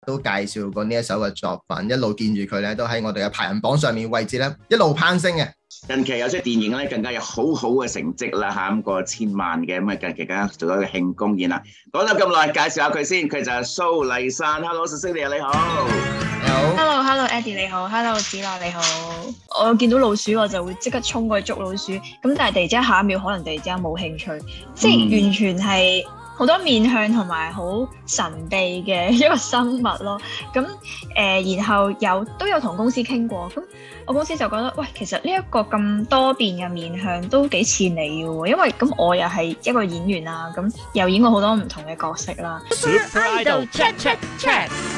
都介紹過呢一首嘅作品，一路見住佢咧都喺我哋嘅排行榜上面位置咧一路攀升嘅。 近期有出電影咧，更加有好好嘅成績啦嚇，咁過千萬嘅，咁啊近期更加做咗一個慶功宴啦。講咗咁耐，介紹下佢先，佢就係蘇麗珊。Hello Cecilia 你好。 你好。 Hello Eddie 你好 ，Hello 子樂你好。我見到老鼠我就會即刻衝過去捉老鼠，咁但係突然之間下一秒可能突然之間冇興趣，即係完全係好多面向同埋好神秘嘅一個生物咯。咁然後都有同公司傾過，咁我公司就覺得喂，其實呢一個咁多變嘅面向都幾似你嘅喎，因為咁我又係一個演員啦，咁又演過好多唔同嘅角色啦。 Super Idol Chat Chat Chat。